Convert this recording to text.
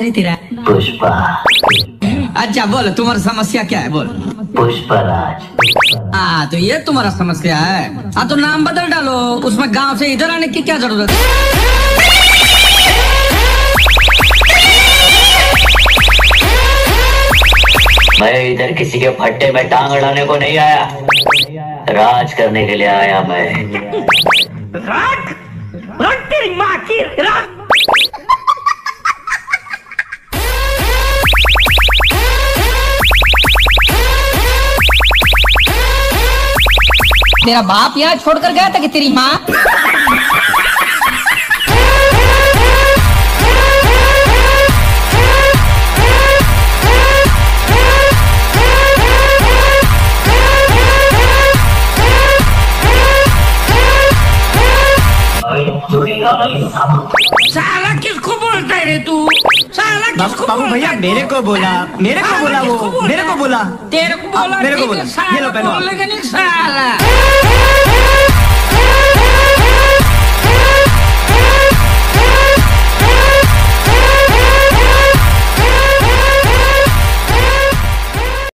रे तेरा? पुष्पा। अच्छा बोल, तुम्हारी समस्या क्या है? बोल। पुष्पराज। हाँ तो ये तुम्हारा समस्या है। हाँ तो नाम बदल डालो, उसमें गांव से इधर आने की क्या जरूरत है? मैं इधर किसी के फट्टे में टांग अड़ाने को नहीं आया, राज करने के लिए आया मैं। राज? राज तेरी माँ की राज। तेरा बाप यहाँ छोड़कर गया था कि तेरी माँ? साला किसको बोलता है रे तू? साला किसको? बाबू भैया मेरे को बोला वो मेरे को बोला। तेरे को बोला? मेरे को बोला। ये लो पहनो। बोलेगा नहीं साला।